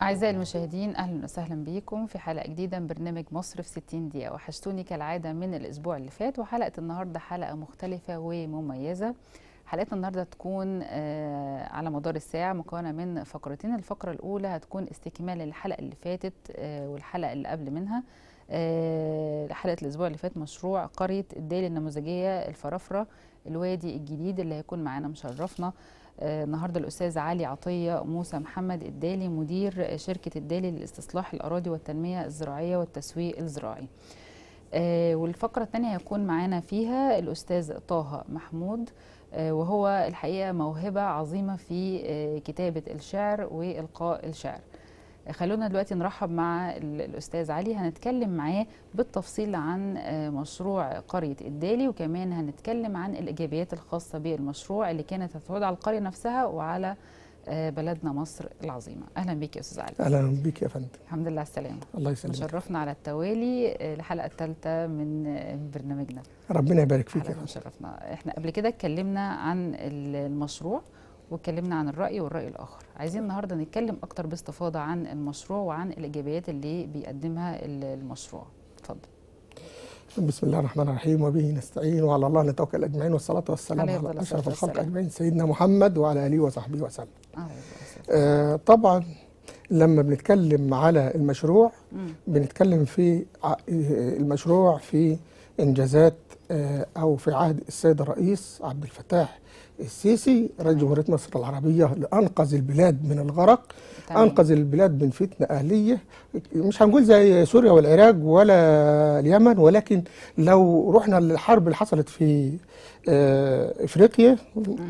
أعزائي المشاهدين، أهلا وسهلا بكم في حلقة جديدة من برنامج مصر في 60 دقيقة. وحشتوني كالعادة من الأسبوع اللي فات، وحلقة النهاردة حلقة مختلفة ومميزة. حلقتنا النهاردة تكون على مدار الساعة، مكونة من فقرتين. الفقرة الأولى هتكون استكمال الحلقة اللي فاتت والحلقة اللي قبل منها. حلقة الأسبوع اللي فات مشروع قرية الدالي النموذجية الفرافرة الوادي الجديد، اللي هيكون معانا مشرفنا النهارده الأستاذ علي عطية موسى محمد الدالي، مدير شركة الدالي للاستصلاح الأراضي والتنمية الزراعية والتسويق الزراعي. والفقرة الثانية هيكون معانا فيها الأستاذ طه محمود، وهو الحقيقة موهبة عظيمة في كتابة الشعر وإلقاء الشعر. خلونا دلوقتي نرحب مع الأستاذ علي، هنتكلم معاه بالتفصيل عن مشروع قرية الدالي، وكمان هنتكلم عن الإيجابيات الخاصة بالمشروع اللي كانت هتعود على القرية نفسها وعلى بلدنا مصر العظيمة. أهلا بك يا أستاذ علي. أهلا بك يا فندم. الحمد لله على السلامة. الله يسلمك. مشرفنا على التوالي الحلقة الثالثة من برنامجنا. ربنا يبارك فيك يا فندم. مشرفنا. احنا قبل كده اتكلمنا عن المشروع واتكلمنا عن الرأي والرأي الآخر. عايزين النهاردة نتكلم أكتر باستفاضة عن المشروع وعن الإيجابيات اللي بيقدمها المشروع. اتفضل. بسم الله الرحمن الرحيم، وبه نستعين وعلى الله نتوكل أجمعين، والصلاة والسلام على أشرف الخلق أجمعين سيدنا محمد وعلى آله وصحبه وسلم. طبعا لما بنتكلم على المشروع بنتكلم في المشروع في إنجازات أو في عهد السيد الرئيس عبد الفتاح السيسي رئيس جمهورية مصر العربية، لأنقذ البلاد من الغرق. أنقذ البلاد من فتنة أهلية، مش هنقول زي سوريا والعراق ولا اليمن، ولكن لو رحنا للحرب اللي حصلت في إفريقيا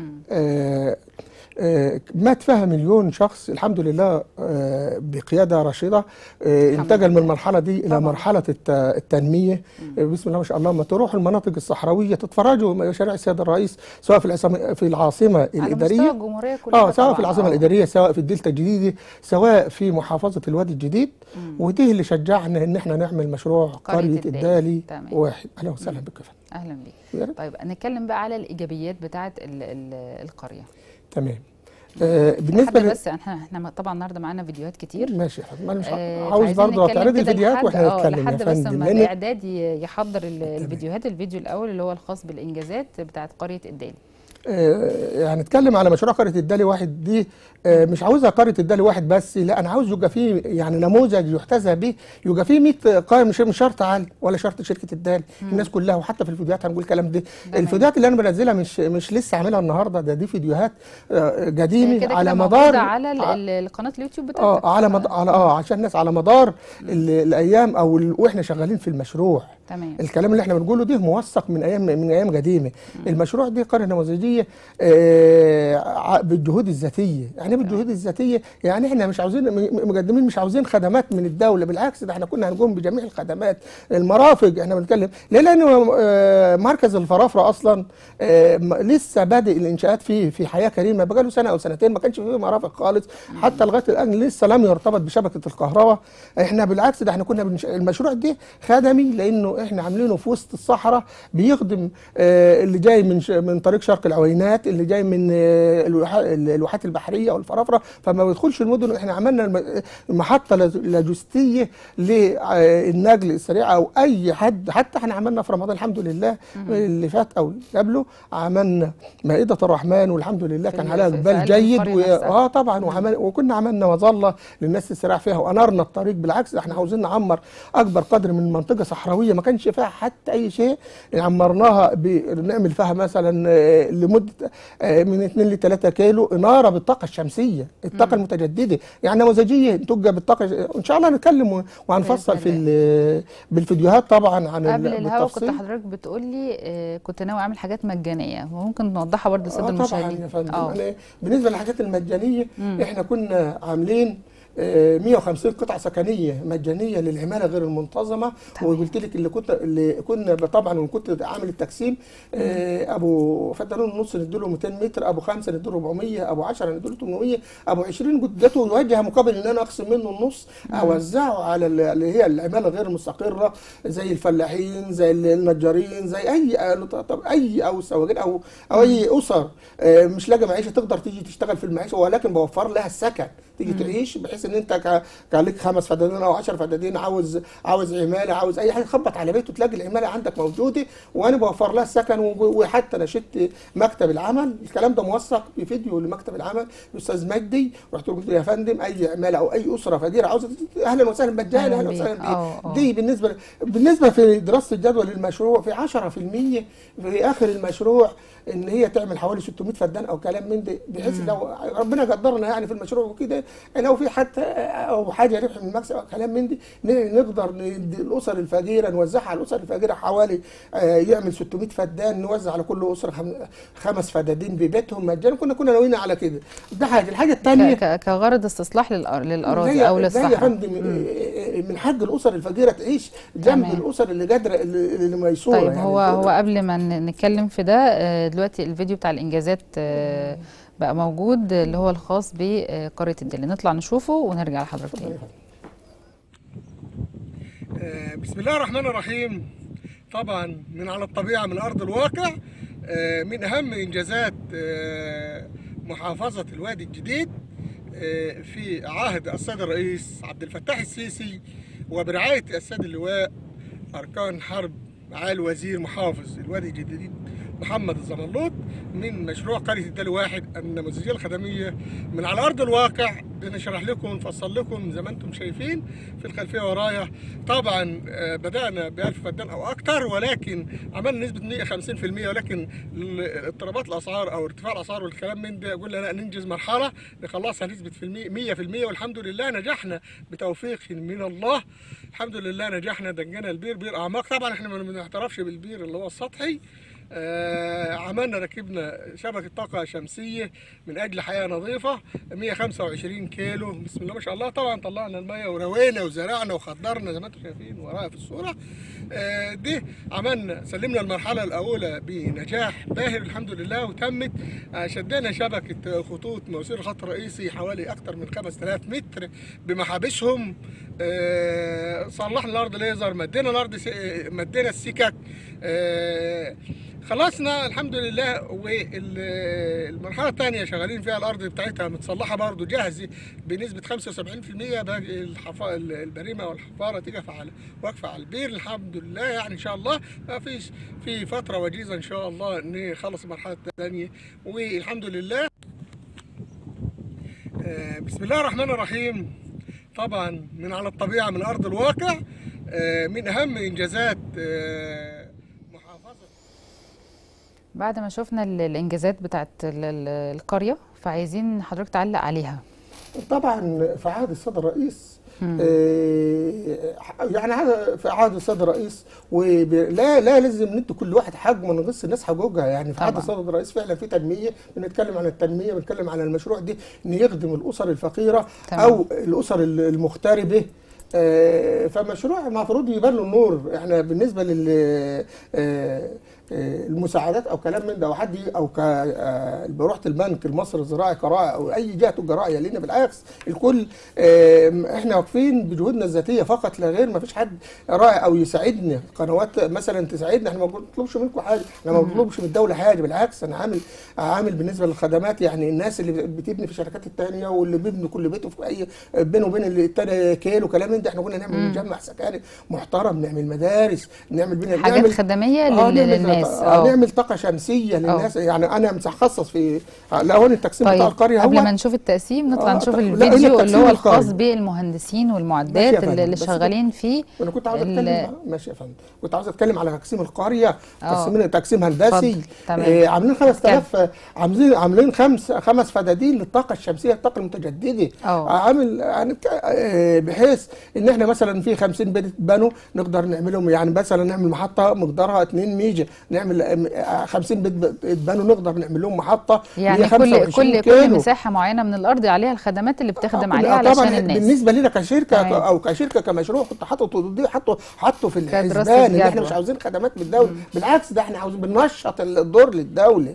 مات فيها مليون شخص. الحمد لله بقيادة رشيدة انتقل من المرحلة دي إلى مرحلة التنمية. بسم الله ما شاء الله. ما تروحوا المناطق الصحراوية تتفرجوا مشاريع السيد الرئيس، سواء في العاصمة الإدارية سواء في العاصمة الإدارية، سواء في الدلتا الجديدة، سواء في محافظة الوادي الجديد. ودي اللي شجعنا إن احنا نعمل مشروع قرية الدالي واحد. أهلا وسهلا بك. أهلا بك. طيب نتكلم بقى على الإيجابيات بتاعة القرية. تمام. بالنسبه بس احنا طبعا النهارده معانا فيديوهات كتير. ماشي يا فندم. انا مش عاوز برضه تعرضي الفيديوهات واحنا نتكلم لحد بس ما الاعداد يحضر الفيديوهات. الفيديو الاول اللي هو الخاص بالانجازات بتاعه قريه الدالي. هنتكلم على مشروع قرية الدالي واحد دي. مش عاوزها قرية الدالي واحد بس، لا أنا عاوز يبقى فيه يعني نموذج يحتذى به، يبقى فيه 100 قرية، مش شرط علي ولا شرط شركة الدالي، الناس كلها. وحتى في الفيديوهات هنقول الكلام ده. الفيديوهات اللي أنا بنزلها مش لسه عاملها النهارده، دي فيديوهات قديمة على مدار على قناة اليوتيوب بتاعتك. عشان الناس على مدار الأيام واحنا شغالين في المشروع. تمام. الكلام اللي احنا بنقوله ده موثق من ايام قديمه. المشروع دي قرية نموذجيه بالجهود الذاتيه. يعني ايه بالجهود الذاتيه؟ يعني احنا مش عاوزين مقدمين، مش عاوزين خدمات من الدوله، بالعكس ده احنا كنا هنقوم بجميع الخدمات. المرافق احنا بنتكلم ليه؟ لان مركز الفرافره اصلا لسه بادئ الانشاءات فيه في حياه كريمه، بقى له سنه او سنتين ما كانش فيه مرافق خالص، حتى لغايه الان لسه لم يرتبط بشبكه الكهرباء. احنا بالعكس ده احنا كنا المشروع ده خدمي، لانه احنا عاملينه في وسط الصحراء، بيخدم اللي جاي من طريق شرق العوينات، اللي جاي من الواحات البحريه والفرافره، فما بيدخلش المدن. احنا عملنا محطه لوجستيه للنقل السريع او اي حد. حتى احنا عملنا في رمضان الحمد لله اللي فات او قبله عملنا مائده الرحمن، والحمد لله كان عليها اقبال جيد. طبعا وكنا عملنا مظله للناس تسرع فيها وانرنا الطريق. بالعكس احنا عاوزين نعمر اكبر قدر من منطقه صحراويه ما كانش فيها حتى اي شيء، عمرناها بنعمل فيها مثلا لمده من 2 ل 3 كيلو اناره بالطاقه الشمسيه، الطاقه المتجدده، يعني نموذجيه تبقى بالطاقه. ان شاء الله هنتكلم وهنفصل بالفيديوهات طبعا عن قبل الهوا. كنت حضرتك بتقول لي كنت ناوي اعمل حاجات مجانيه، وممكن نوضحها برضه للساده المشاهدين. طبعا يا فندم. بالنسبه للحاجات المجانيه احنا كنا عاملين 150 قطعة سكنية مجانية للعمالة غير المنتظمة. وقلت لك اللي كنا طبعا وكنت عامل التقسيم. ابو فدانون النص نديله 200 متر، ابو 5 نديله 400، ابو 10 نديله 800، ابو 20 اديته واجهه مقابل ان انا اقسم منه النص اوزعه على اللي هي العمالة غير المستقرة، زي الفلاحين، زي النجارين، زي اي او السواقين او اي اسر مش لاقي معيشه تقدر تيجي تشتغل في المعيشه، ولكن بوفر لها السكن تيجي تعيش، بحيث ان انت كان لك 5 فدادين او 10 فدادين، عاوز عماله، عاوز اي حاجه، خبط على بيته تلاقي العماله عندك موجوده، وانا بوفر لها السكن. وحتى نشدت مكتب العمل، الكلام ده موثق بفيديو لمكتب العمل الاستاذ مجدي، رحت له قلت له يا فندم اي عماله او اي اسره فقيره عاوزه اهلا وسهلا مجانا، اهلا وسهلا. دي بالنسبه في دراسه الجدوى للمشروع في 10% في اخر المشروع ان هي تعمل حوالي 600 فدان او كلام من ده، بحيث لو ربنا قدرنا يعني في المشروع وكده، لو في حتى او حاجه ربح من المكسب او كلام من ده، نقدر ندي الاسر الفقيره نوزعها على الاسر الفقيره حوالي يعمل 600 فدان، نوزع على كل اسره 5 فدادين ببيتهم مجانا. كنا ناويين على كده. ده الحاجه الثانيه كغرض استصلاح للاراضي او للصحراء. يا فندم من حق الاسر الفقيره تعيش جنب الاسر اللي قادره اللي ميسوره. طيب يعني هو قبل ما نتكلم في ده، دلوقتي الفيديو بتاع الانجازات بقى موجود، اللي هو الخاص بقريه الدلي، نطلع نشوفه ونرجع لحضرتك تاني. بسم الله الرحمن الرحيم. طبعا من على الطبيعه من ارض الواقع، من اهم انجازات محافظه الوادي الجديد في عهد السيد الرئيس عبد الفتاح السيسي وبرعايه السيد اللواء اركان حرب معالي وزير محافظ الوادي الجديد محمد الزملوط، من مشروع قرية الدلي واحد النموذجية الخدمية من على أرض الواقع. بنشرح لكم ونفصل لكم زي ما انتم شايفين في الخلفية ورايا. طبعا بدأنا ب 1000 فدان أو أكثر، ولكن عملنا نسبة 150%، ولكن اضطرابات الأسعار أو ارتفاع الأسعار والكلام من ده قلنا لا، ننجز مرحلة نخلصها نسبة 100%، والحمد لله نجحنا بتوفيق من الله. الحمد لله نجحنا، دقنا البير بير أعماق. طبعا احنا ما بنعترفش بالبير اللي هو السطحي. عملنا ركبنا شبكة طاقة شمسية من أجل حياة نظيفة 125 كيلو، بسم الله ما شاء الله. طبعا طلعنا المية وروينا وزرعنا وخضرنا زي ما انتم شايفين ورايا في الصورة. دي عملنا سلمنا المرحلة الأولى بنجاح باهر الحمد لله، وتمت. شدينا شبكة خطوط مواسير الخط الرئيسي حوالي أكثر من 5000 متر بمحابسهم. صلحنا الأرض ليزر، مدينا الأرض، مدينا السكك، خلصنا الحمد لله. والمرحله الثانيه شغالين فيها الارض بتاعتها متصلحه برضه جاهزه بنسبه 75%. باقي البريمه والحفاره تيجي واقفه على البير الحمد لله. يعني ان شاء الله ما فيش في فتره وجيزه ان شاء الله نخلص المرحله الثانيه والحمد لله. بسم الله الرحمن الرحيم. طبعا من على الطبيعه من ارض الواقع، من اهم انجازات بعد ما شفنا الانجازات بتاعت القريه، فعايزين حضرتك تعلق عليها. طبعا في عهد السيد الرئيس، يعني في عهد السيد الرئيس، ولا لازم ندي كل واحد حجمه ونغص الناس حقوقها. يعني في عهد السيد الرئيس فعلا في تنميه، بنتكلم عن التنميه، بنتكلم عن المشروع دي ان يخدم الاسر الفقيره او الاسر المغتربه. فمشروع المفروض يبان له النور. احنا بالنسبه لل المساعدات او كلام من ده، وحد او رحت البنك المصري الزراعي كراعي او اي جهه تجاريه لنا، بالعكس الكل احنا واقفين بجهودنا الذاتيه فقط لا غير. ما فيش حد راعي او يساعدنا، قنوات مثلا تساعدنا. احنا ما بنطلبش منكم حاجه، احنا ما بنطلبش من الدوله حاجه، بالعكس انا عامل بالنسبه للخدمات. يعني الناس اللي بتبني في الشركات الثانيه واللي بيبني كل بيته في اي بينه وبين الثاني كيلو كلام من ده، احنا كنا نعمل مجمع سكني محترم، نعمل مدارس، نعمل حاجات خدميه للناس، نعمل طاقه شمسيه للناس. يعني انا متخصص في هون التقسيم بتاع القريه. قبل ما نشوف التقسيم نطلع نشوف الفيديو اللي هو الخاص بالمهندسين والمعدات اللي شغالين فيه. انا كنت عاوز اتكلم ماشي يا فندم، كنت عاوز اتكلم على تقسيم القريه، تقسيم هندسي. عاملين 5000، عاملين 5 فدادين للطاقه الشمسيه، الطاقه المتجدده. عامل يعني بحيث ان احنا مثلا في 50 بيت اتبنوا نقدر نعملهم. يعني مثلا نعمل محطه مقدارها 2 ميجا، نعمل 50 بيت اتبنوا نقدر نعمل لهم محطه. يعني كل مساحه معينه من الارض عليها الخدمات اللي بتخدم عليها علشان الناس. بالنسبه لنا كشركه او كشركه كمشروع كنت حاطه في الحسبان ان احنا مش عاوزين خدمات من الدوله، بالعكس ده احنا عاوزين بننشط الدور للدوله.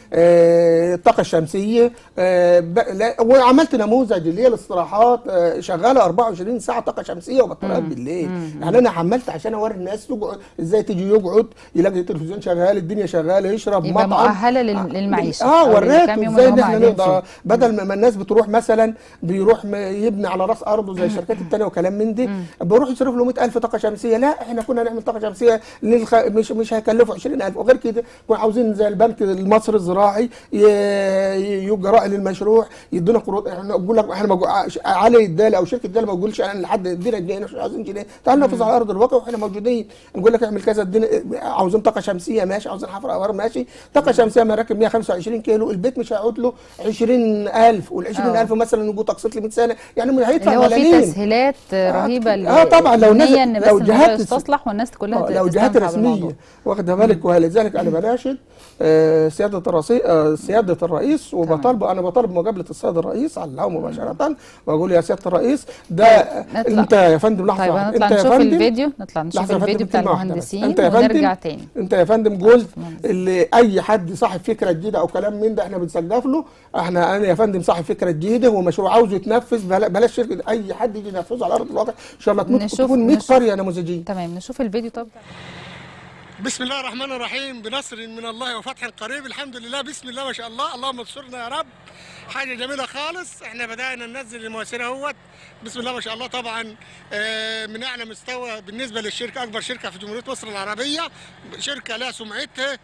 الطاقه الشمسيه، وعملت نموذج اللي هي الاستراحات شغاله 24 ساعه طاقه شمسيه وبطاريات بالليل. يعني انا عملت عشان اوري الناس تقعد ازاي، تيجي يقعد يلاقي التلفزيون شغال، الدنيا شغاله، يشرب يبقى مطعم مؤهله للمعيشه. وريته ازاي ان احنا نقدر، بدل ما الناس بتروح مثلا بيروح يبني على راس ارضه زي الشركات الثانيه وكلام من دي، بيروح يصرف له 100,000 طاقه شمسيه. لا احنا كنا نعمل طاقه شمسيه مش هيكلفوا 20,000. وغير كده كنا عاوزين زي البنك المصري الزراعي يبقى راعي للمشروع، يدونا قروض. احنا بقول لك احنا علي الدالي او شركه الدالي ما بقولش انا لحد ادينا جنيه، مش عايزين جنيه، تعالوا ننفذ على ارض الواقع واحنا موجودين. نقول لك اعمل كذا، عاوزين طاقه شمسيه ماشي، عاوزين حفر انوار ماشي، طاقه شمسيه مراكب 125 كيلو، البيت مش هيعود له 20,000، وال 20,000 مثلا نقول تقسيط ل 100 سنه، يعني هيدفع ملايين. اللي هو في تسهيلات رهيبه. طبعا لو الناس لو جهات تستصلح والناس كلها لو جهات رسميه واخده بالك. ولذلك انا بناشد سياده الرئيس انا بطالب مقابله السيد الرئيس على الهواء مباشره، واقول يا سياده الرئيس ده انت يا فندم لحظه. طيب نطلع نشوف الفيديو، نشوف الفيديو بتاع المهندسين ونرجع تاني. انت يا فندم قلت اللي اي حد صاحب فكره جديده او كلام من ده احنا بنسقف له. انا يا فندم صاحب فكره جديده ومشروع عاوزه يتنفذ، بلاش شركه، اي حد يجي ينفذه على ارض الواقع ان شاء الله تكون 100 قريه نموذجيه. تمام، نشوف الفيديو. طب بسم الله الرحمن الرحيم، بنصر من الله وفتح قريب، الحمد لله، بسم الله ما شاء الله، اللهم انصرنا يا رب. حاجه جميله خالص. احنا بدانا ننزل المواسير اهوت، بسم الله ما شاء الله. طبعا من اعلى مستوى بالنسبه للشركه، اكبر شركه في جمهوريه مصر العربيه، شركه لها سمعتها،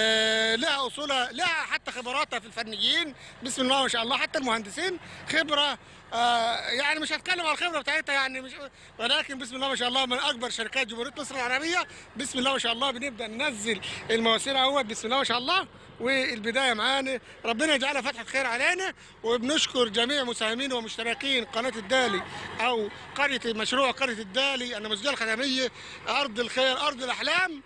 لها اصولها، لها حتى خبراتها في الفنيين، بسم الله ما شاء الله. حتى المهندسين خبره، يعني مش هتكلم على الخبره بتاعتها يعني، مش، ولكن بسم الله ما شاء الله من اكبر شركات جمهوريه مصر العربيه، بسم الله ما شاء الله. بنبدا ننزل المواسير اهوت، بسم الله ما شاء الله. والبدايه معانا، ربنا يجعلها فتحه خير علينا. وبنشكر جميع مساهمين ومشتركين قناه الدالي او قريه مشروع قريه الدالي النموذجيه الخدميه، ارض الخير، ارض الاحلام،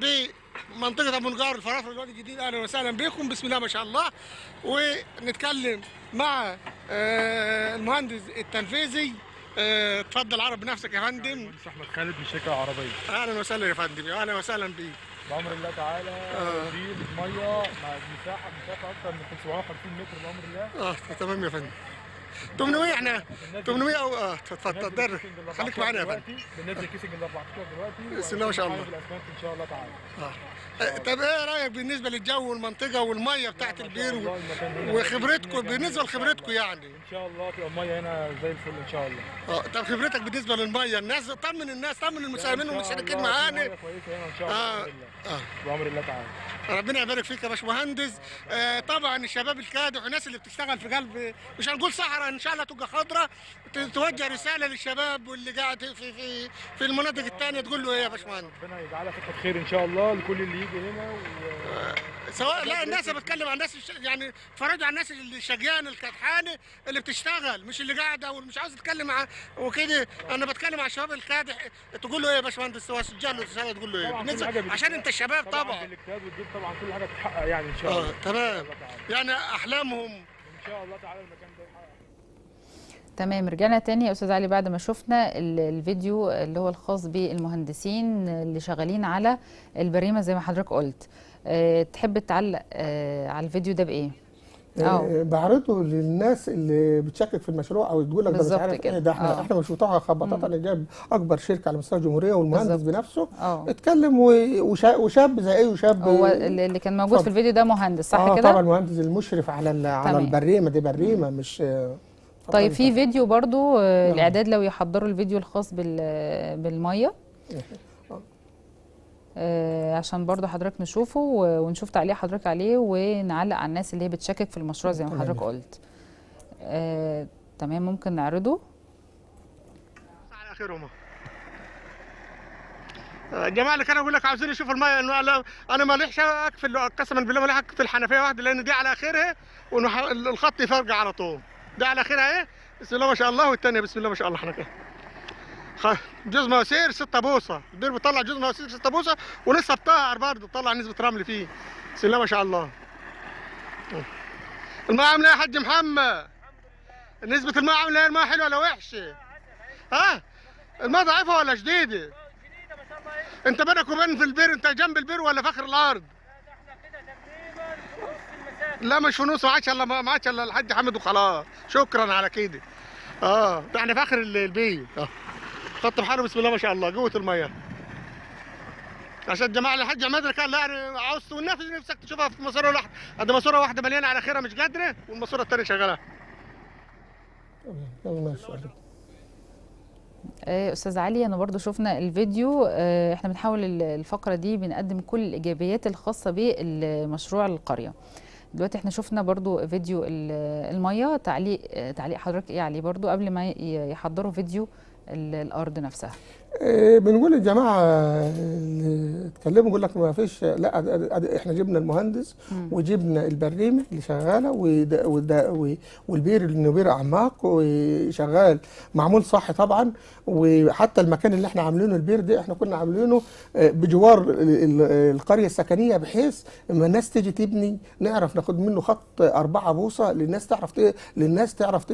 بمنطقه ابو نجار الفرافره الوادي الجديد. اهلا وسهلا بكم، بسم الله ما شاء الله. ونتكلم مع المهندس التنفيذي. اتفضل عرف بنفسك يا فندم. مهندس احمد خالد من الشركه العربيه. اهلا وسهلا يا فندم، اهلا وسهلا بيك. بامر الله تعالى نجيب ميه مع مسافه اكثر من 750 متر بامر الله. تمام يا فندم. 800 احنا 800 او اتفضل خليك معانا يا فندم. بننزل كيسنج ال 14 دلوقتي، بسم الله ما شاء الله. بالاسمنت ان شاء الله تعالى. طب ايه رايك بالنسبه للجو والمنطقه والميه بتاعت البير وخبرتكم، بالنسبه لخبرتكم يعني؟ ان شاء الله تبقى الميه هنا زي الفل ان شاء الله. طب خبرتك بالنسبه للميه، الناس طمن المساهمين والمشتركين معانا. كويسه هنا ان شاء الله بامر الله تعالى. ربنا يبارك فيك يا باشمهندس. طبعا الشباب الكادح والناس اللي بتشتغل في قلب، مش هنقول صحراء، ان شاء الله تبقى خضراء، توجه رساله للشباب واللي قاعد في المناطق الثانيه، تقول له ايه يا باشمهندس؟ ربنا يجعلها فتحه خير ان شاء الله لكل اللي يجي هنا سواء لا الناس بتكلم عن الناس يعني اتفرجوا على الناس اللي شقيانه الكدحانه اللي بتشتغل، مش اللي قاعده ومش عاوز اتكلم وكده. انا بتكلم على الشباب الكادح، تقول له ايه يا باشمهندس؟ سجل له رساله تقول له ايه؟ عشان انت الشباب طبعا بالاجتهاد والجد طبعا كل حاجه بتتحقق يعني ان شاء الله. تمام، يعني احلامهم ان شاء الله تعالى المكان ده يتحقق. تمام، رجعنا تاني يا استاذ علي بعد ما شفنا الفيديو اللي هو الخاص بالمهندسين اللي شغالين على البريمه زي ما حضرتك قلت. تحب تعلق على الفيديو ده بايه؟ بعرضه للناس اللي بتشكك في المشروع او تقول لك ده مش عارف ايه ده. احنا مش بتوع خبطات. انا جايب اكبر شركه على مستوى الجمهوريه والمهندس بنفسه اتكلم، وشاب زي اي شاب. هو اللي كان موجود في الفيديو ده مهندس صح كده؟ طبعا المهندس المشرف على البريمه دي، بريمه مش. طيب في فيديو برضو الاعداد لو يحضروا الفيديو الخاص بالميه عشان برضو حضرتك نشوفه ونشوف تعليق حضرتك عليه ونعلق على الناس اللي هي بتشكك في المشروع زي ما حضرتك قلت. تمام، ممكن نعرضه على اخرهم. الجماعه اللي كانوا يقول لك عاوزين يشوفوا الميه، انه انا ماليش اقفل، قسما بالله ماليش اقفل حنفيه واحده، لان دي على اخرها والخط يفرقع على طول. ده على اخرها ايه، بسم الله ما شاء الله، والثانيه بسم الله ما شاء الله. احنا كده جزء مواسير 6 بوصه، البير بيطلع جزء مواسير 6 بوصه، ولسه بتقهر برضه بتطلع نسبه رمل فيه، بسم الله ما شاء الله. الماء عامله ايه يا حاج محمد؟ نسبه الماء عامله ايه؟ الماء حلوه ولا وحشه؟ الماء ضعيفه ولا شديده؟ جديده ما شاء الله. انت بينك وبين في البير، انت جنب البير ولا في اخر الارض؟ لا ده احنا كده تقريبا في نص المسافه. لا مش فلوس، ما عادش الا الحاج حامد وخلاص، شكرا على كده. ده احنا في اخر البيت. خط بحاله بسم الله ما شاء الله جوه الميه. عشان الجماعه الحاج عماد كان لا يعني عاوز والناس اللي نفسك تشوفها في ماسوره واحده، قد ماسوره واحده مليانه على اخرها مش قادره، والماسوره الثانيه شغاله. استاذ علي، انا برضو شفنا الفيديو. احنا بنحاول الفقره دي بنقدم كل الايجابيات الخاصه بالمشروع القريه. دلوقتي احنا شفنا برضو فيديو الميه. تعليق حضرتك ايه عليه برضو قبل ما يحضروا فيديو الارض نفسها؟ بنقول للجماعه اللي اتكلموا يقول لك ما فيش، لا احنا جبنا المهندس وجبنا البريمه اللي شغاله والبير اللي بير اعماق وشغال معمول صح طبعا. وحتى المكان اللي احنا عاملينه البير ده احنا كنا عاملينه بجوار القريه السكنيه، بحيث اما الناس تيجي تبني نعرف ناخد منه خط 4 بوصه للناس تعرف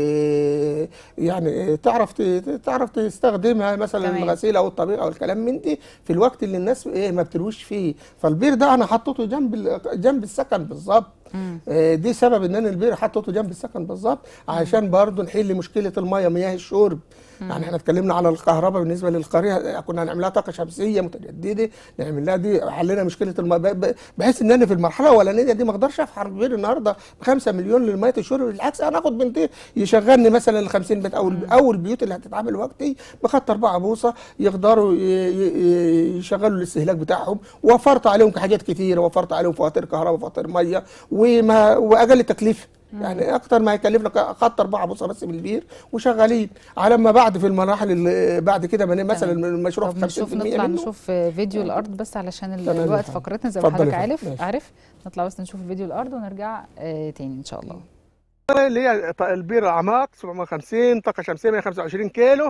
يعني تعرف تستخدمها مثلا الغسيل او الطبيخ او الكلام من دي في الوقت اللي الناس ما بترويش فيه. فالبير ده انا حطيته جنب السكن بالظبط. دي سبب ان انا البير حطيته جنب السكن بالظبط عشان برضه نحل مشكله مياه الشرب. يعني احنا اتكلمنا على الكهرباء بالنسبه للقريه، كنا هنعملها طاقه شمسيه متجدده، نعمل لها دي حلينا مشكله المياه، بحيث ان انا في المرحله الاولانيه دي ما اقدرش افحر بير النهارده ب5 مليون للمياه الشرب. بالعكس انا اخد بنتي يشغلني مثلا ال 50 بيت او البيوت اللي هتتعمل وقتي بخط 4 بوصه يقدروا يشغلوا الاستهلاك بتاعهم. وفرت عليهم حاجات كتيره، وفرت عليهم فواتير كهرباء وفواتير ميه واقل تكلفه. يعني اكتر ما هيكلف لك خط 4 بوصه بس بالبير وشغالين. على ما بعد في المراحل اللي بعد كده مثلا المشروع في 50% نطلع نشوف فيديو الارض بس علشان الوقت فقرتنا زي ما حضرتك عارف. نطلع بس نشوف فيديو الارض ونرجع تاني ان شاء الله. اللي هي البير اعماق 750 طاقه شمسيه 125 كيلو،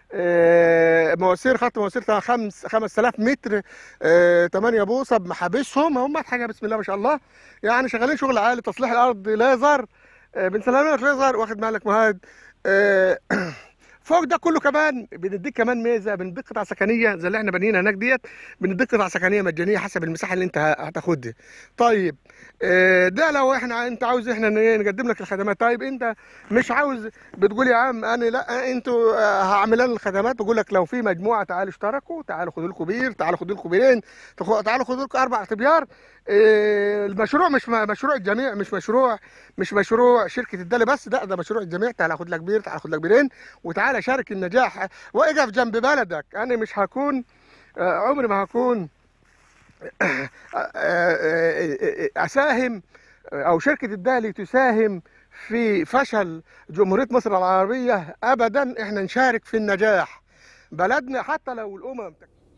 خط مواسير 5000 متر، 8 بوصه بمحابسهم هم حاجه بسم الله ما شاء الله. يعني شغالين شغل عالي. تصليح الارض ليزر، بنسلم لك ليزر، واخد بالك مهاد. فوق ده كله كمان بنديك كمان ميزه، بنديك قطع سكنيه زي اللي احنا بانيينها هناك ديت، بنديك قطع سكنيه مجانيه حسب المساحه اللي انت هتاخدها. طيب ده لو انت عاوز احنا نقدم لك الخدمات. طيب انت مش عاوز، بتقول يا عم انا لا انتوا هعمل لنا الخدمات، بقول لك لو في مجموعه تعالوا اشتركوا، تعالوا خدوا لكم بير، تعالوا خدوا لكم بيرين، تعالوا خدوا لكم 4 ابيار. المشروع مش مشروع الجميع، مش مشروع شركه الدالي بس، لا ده مشروع الجميع. تعالى خد لك بير، تعالى خد لك بيرين، وتعالى شارك النجاح واقف جنب بلدك. انا مش هكون عمري ما هكون اساهم او شركه الدالي تساهم في فشل جمهوريه مصر العربيه ابدا. احنا نشارك في النجاح بلدنا حتى لو الامم.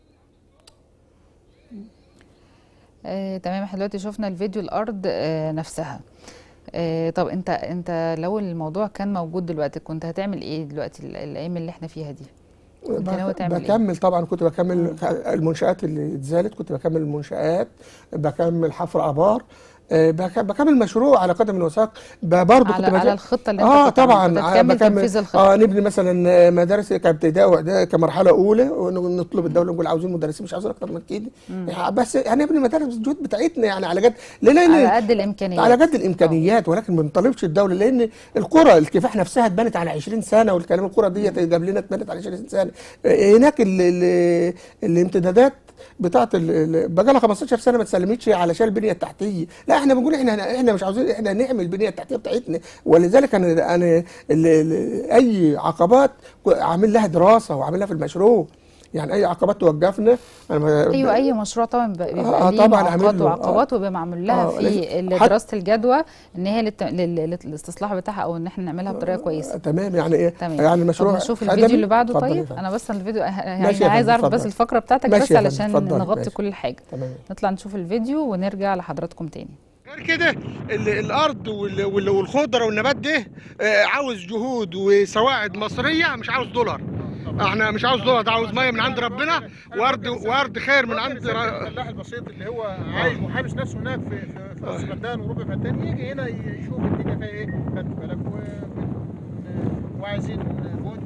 تمام. احنا دلوقتي شفنا الفيديو الارض نفسها. طب انت لو الموضوع كان موجود دلوقتي كنت هتعمل ايه دلوقتي الايام اللي احنا فيها دي؟ كنت ناوي تعمل بكمل ايه؟ طبعا كنت بكمل المنشآت اللي اتزالت، كنت بكمل المنشآت، بكمل حفر ابار، بكمل مشروع على قدم وساق. برضه كنت على الخطه اللي انت طبعا بكمل تنفيذ الخطه. نبني مثلا مدارس كابتدائي واعدادي كمرحله اولى، ونطلب الدوله نقول عاوزين مدرسين، مش عاوزين اكتر من كده يعني، بس هنبني مدارس الجهود بتاعتنا يعني على قد على قد الامكانيات، على قد الامكانيات. ولكن ما بنطالبش الدوله، لان القرى الكفاح نفسها اتبنت على 20 سنه، والكلام القرى دي جاب لنا اتبنت على 20 سنه. هناك الامتدادات بتاعت بقى لها 15 سنه ما اتسلمتش علشان البنيه التحتيه. لا احنا بنقول احنا مش عاوزين، احنا نعمل البنيه التحتيه بتاعتنا. ولذلك انا اي عقبات عامل لها دراسه وعامل لها في المشروع. يعني اي عقبات توقفنا. ايوه اي مشروع طبعا بيبقى ليه معوقات وعقبات وبيبقى معمول لها في دراسه الجدوى ان هي للاستصلاح بتاعها او ان احنا نعملها بطريقه كويسه. تمام. يعني ايه؟ تمام. يعني المشروع نشوف الفيديو اللي بعده. طيب انا بس الفيديو يعني عايز اعرف بس الفقره بتاعتك بس علشان نغطي كل حاجه. تمام. نطلع نشوف الفيديو ونرجع لحضراتكم تاني. غير كده الارض والخضره والنبات ده عاوز جهود وسواعد مصريه، مش عاوز دولار. احنا مش عاوز دولار، ده عاوز ميه من عند ربنا وارض خير من عند الفلاح البسيط اللي هو عايش وحابس نفسه هناك في راس فدان وربع فدان، يجي هنا يشوف الدنيا فيها ايه، خدت بالك، وعايزين جهد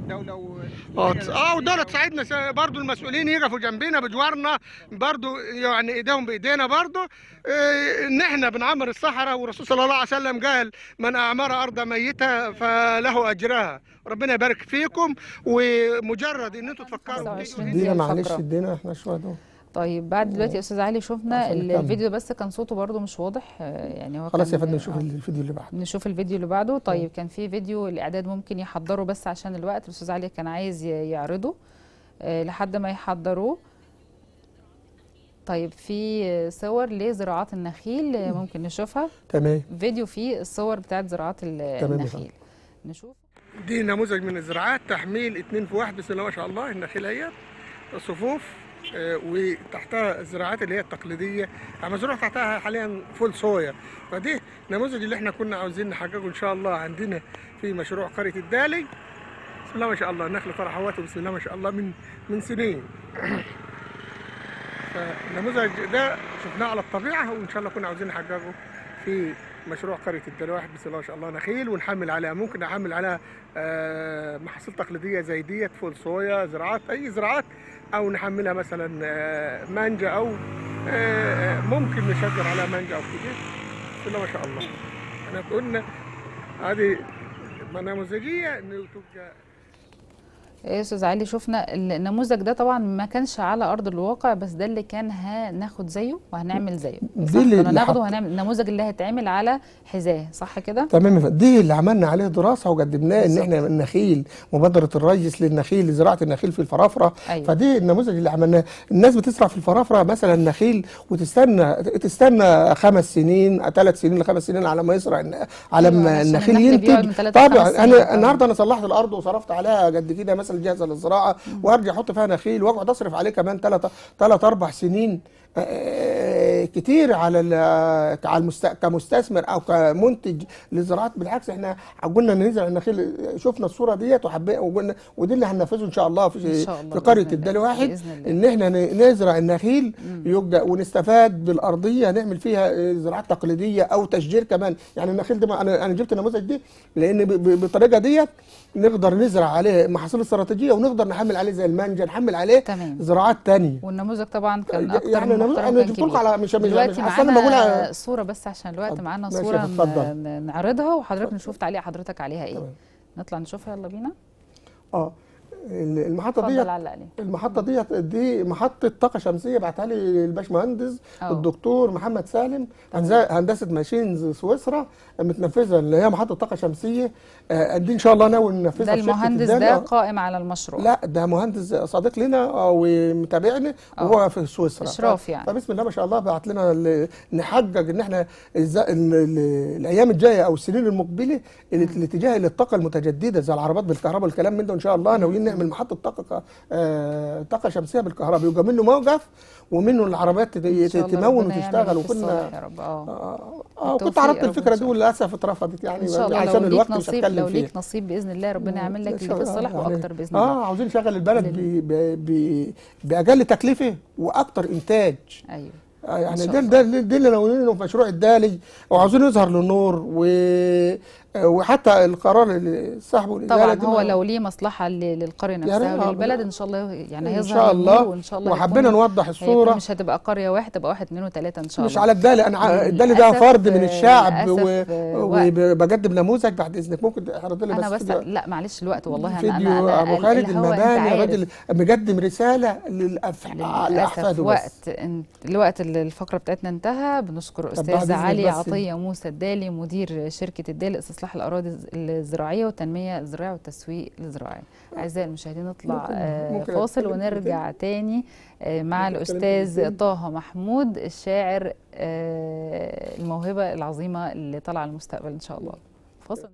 الدوله والدوله تساعدنا برضو، المسؤولين يقفوا جنبنا بجوارنا برضو، يعني ايديهم بايدينا برضو. ان احنا بنعمر الصحراء، والرسول صلى الله عليه وسلم قال من اعمر ارض ميته فله اجرها. ربنا يبارك فيكم، ومجرد ان انتوا تفكروا ادينا معلش ادينا احنا شويه دول. طيب بعد دلوقتي يا استاذ علي شفنا الفيديو، بس كان صوته برضو مش واضح، يعني هو خلاص يا فندم نشوف الفيديو اللي بعده. نشوف الفيديو اللي بعده. طيب كان في فيديو الاعداد ممكن يحضره، بس عشان الوقت الاستاذ علي كان عايز يعرضه لحد ما يحضروه. طيب في صور لزراعات النخيل ممكن نشوفها. تمام. فيديو فيه الصور بتاعت زراعات النخيل. نشوف. دي نموذج من الزراعات، تحميل 2 في 1 بسم الله ما شاء الله. النخيل هي صفوف، وتحتها الزراعات اللي هي التقليديه، مزروع تحتها حاليا فول صويا. فدي نموذج اللي احنا كنا عاوزين نحققه ان شاء الله عندنا في مشروع قريه الدالي. بسم الله ما شاء الله، النخل طلع حواته بسم الله ما شاء الله من سنين. فالنموذج ده شفناه على الطبيعه، وان شاء الله كنا عاوزين نحققه في مشروع قريه الدالي واحد بسم الله ما شاء الله. نخيل ونحمل عليها، ممكن نحمل عليها محاصيل تقليديه زي ديت، فول صويا، زراعات، اي زراعات، او نحملها مثلا مانجا، او ممكن نشجر عليها مانجا او كده. بسم الله ما شاء الله. احنا قلنا هذه نموذجيه انه تبقى. يا استاذ علي شفنا النموذج ده، طبعا ما كانش على ارض الواقع، بس ده اللي كان هناخد زيه وهنعمل زيه. دي اللي هناخده وهنعمل النموذج اللي هيتعمل على حذاه، صح كده؟ تمام. دي اللي عملنا عليه دراسه وقدمناه، ان احنا النخيل، مبادره الريس للنخيل لزراعه النخيل في الفرافره. أيوة. فدي النموذج اللي عملناه. الناس بتزرع في الفرافره مثلا النخيل وتستنى 5 سنين 3 سنين ل5 سنين على ما يزرع، على ما النخيل ينتج. طبعا انا النهارده انا صلحت الارض وصرفت عليها قد كده مثلا جاهزه للزراعه، وارجع احط فيها نخيل واقعد اصرف عليه كمان 3 4 سنين. كتير على كمستثمر او كمنتج للزراعات. بالعكس احنا قلنا نزرع النخيل، شفنا الصوره ديت وقلنا ودي اللي هننفذه ان شاء الله في قريه الدالي واحد، ان احنا نزرع النخيل يبقى ونستفاد بالارضيه، نعمل فيها زراعات تقليديه او تشجير كمان. يعني النخيل ده انا جبت النموذج دي لان بالطريقه ديت نقدر نزرع عليه محاصيل استراتيجيه، ونقدر نحمل عليه زي المانجا، نحمل عليه تمام. زراعات ثانيه. والنموذج طبعا كان اكتر يعني انا جبت لكم على مش دلوقتي معانا صوره، بس عشان الوقت معانا صوره نعرضها وحضرتك نشوف تعليق حضرتك عليها ايه. نطلع نشوفها، يلا بينا. المحطه دي محطه طاقه شمسيه بعتها لي الباشمهندس الدكتور محمد سالم، هندسه ماشينز سويسرا، متنفذه اللي هي محطه طاقه شمسيه. دي ان شاء الله ناوي ننفذها. ده المهندس ده قائم على المشروع؟ لا، ده مهندس صديق لنا ومتابعنا وهو في سويسرا، اشراف يعني. فبسم الله ما شاء الله بعت لنا نحقق ان احنا الايام الجايه او السنين المقبله الاتجاه للطاقه المتجدده زي العربات بالكهرباء والكلام من ده. ان شاء الله ناويين نعمل محطه طاقه شمسيه بالكهرباء، يبقى منه موقف ومنه العربيات تمون وتشتغل. وكنا كنت عرضت الفكره دي وللاسف اترفضت، يعني عشان الوقت مش هتكلم فيها. لو ليك نصيب باذن الله ربنا يعمل لك اللي في الصالح واكتر باذن الله. عاوزين نشغل البلد باقل تكلفه واكتر انتاج. ايوه يعني ده اللي ناويينه في مشروع الدالي، وعاوزين يظهر للنور. وحتى القرار اللي سحبه طبعا هو لو ليه مصلحه للقريه نفسها وللبلد ان شاء الله، يعني هيظهر ان شاء الله. وان شاء الله وحبينا نوضح الصوره، مش هتبقى قريه واحده، تبقى 1 2 3 ان شاء الله. مش على الدالي، انا الدالي ده فرد من الشعب، وبقدم نموذج بعد اذنك ممكن تعرض لي. انا بس لا معلش الوقت والله. فيديو ابو خالد المباني راجل مقدم رساله لاحفاده. الوقت الفقره بتاعتنا انتهى. بنشكر استاذ علي عطيه موسى الدالي، مدير شركه الدالي استصلاح الاراضي الزراعيه والتنميه الزراعيه والتسويق الزراعي. اعزائي المشاهدين نطلع فاصل ونرجع تاني مع الاستاذ طه محمود، الشاعر الموهبه العظيمه اللي طالعه المستقبل ان شاء الله. فاصل.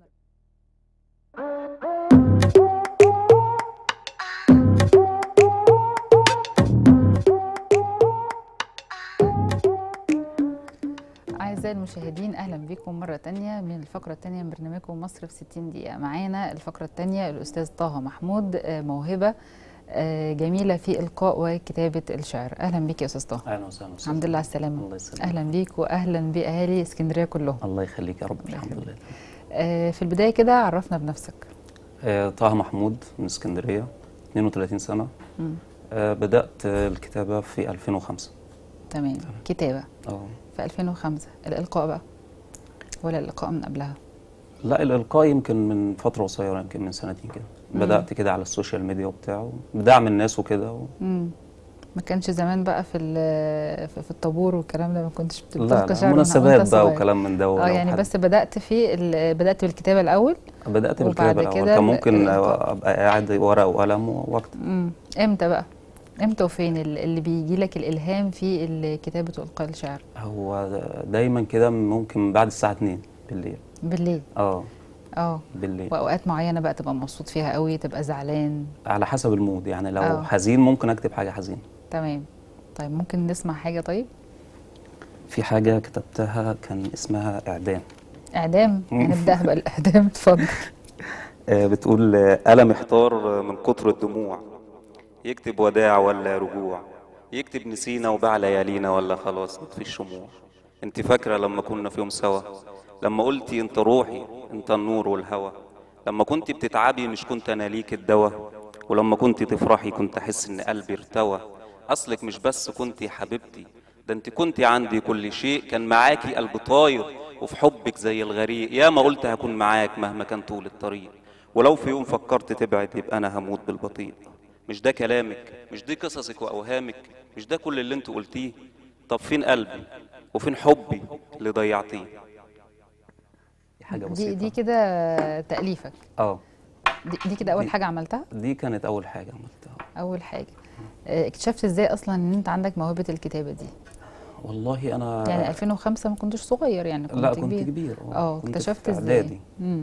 أعزائي المشاهدين أهلا بكم مرة تانية من الفقرة التانية من برنامجكم مصر في 60 دقيقة. معانا الفقرة التانية الأستاذ طه محمود، موهبة جميلة في إلقاء وكتابة الشعر. أهلا بك يا أستاذ طه. أهلا وسهلا. الحمد لله على السلامة. الله يسلمك. أهلا بيك وأهلا بأهالي اسكندرية كلهم. الله يخليك يا رب. الحمد لله. في البداية كده عرفنا بنفسك. طه محمود من اسكندرية، 32 سنة. بدأت الكتابة في 2005. تمام. كتابة اه في 2005. الإلقاء بقى ولا الإلقاء من قبلها؟ لا، الإلقاء يمكن من فترة قصيرة، يمكن من سنتين كده. بدأت كده على السوشيال ميديا وبتاع، بدعم الناس وكده ما كانش زمان بقى في الطابور والكلام ده، ما كنتش لا بتلقى شعر مناسبات بقى وكلام من ده. يعني بس بدأت بالكتابة الأول. بدأت بالكتابة الأول، كان ممكن أبقى قاعد ورقة وقلم واكتب. امتى بقى؟ امتى وفين اللي بيجي لك الإلهام في كتابة وإلقاء الشعر؟ هو دايما كده، ممكن بعد الساعة 2 بالليل. بالليل؟ بالليل. وأوقات معينة بقى تبقى مبسوط فيها قوي، تبقى زعلان؟ على حسب المود يعني. لو حزين ممكن أكتب حاجة حزينة. تمام. طيب ممكن نسمع حاجة؟ طيب في حاجة كتبتها كان اسمها إعدام. إعدام؟ هنبدأها بقى الإعدام، اتفضل. بتقول: أنا محتار من كتر الدموع، يكتب وداع ولا رجوع، يكتب نسينا وباع ليالينا ولا خلاص نطفي الشموع. انت فاكرة لما كنا في يوم سوا، لما قلتي انت روحي انت النور والهوى، لما كنت بتتعبي مش كنت انا ليك الدواء، ولما كنت تفرحي كنت احس ان قلبي ارتوى. اصلك مش بس كنتي حبيبتي، ده انت كنتي عندي كل شيء، كان معاكي قلب طاير وفي حبك زي الغريق. يا ما قلت هكون معاك مهما كان طول الطريق، ولو في يوم فكرت تبعد يبقى انا هموت بالبطيء. مش ده كلامك، مش دي قصصك واوهامك، مش ده كل اللي انت قلتيه. طب فين قلبي وفين حبي اللي ضيعتيه؟ دي حاجه بسيطه. دي كده تأليفك؟ دي كده اول حاجه عملتها؟ دي كانت اول حاجه عملتها. اول حاجه. اكتشفت ازاي اصلا ان انت عندك موهبه الكتابه دي؟ والله انا يعني 2005 ما كنتش صغير يعني، كنت كبير. اكتشفت ازاي؟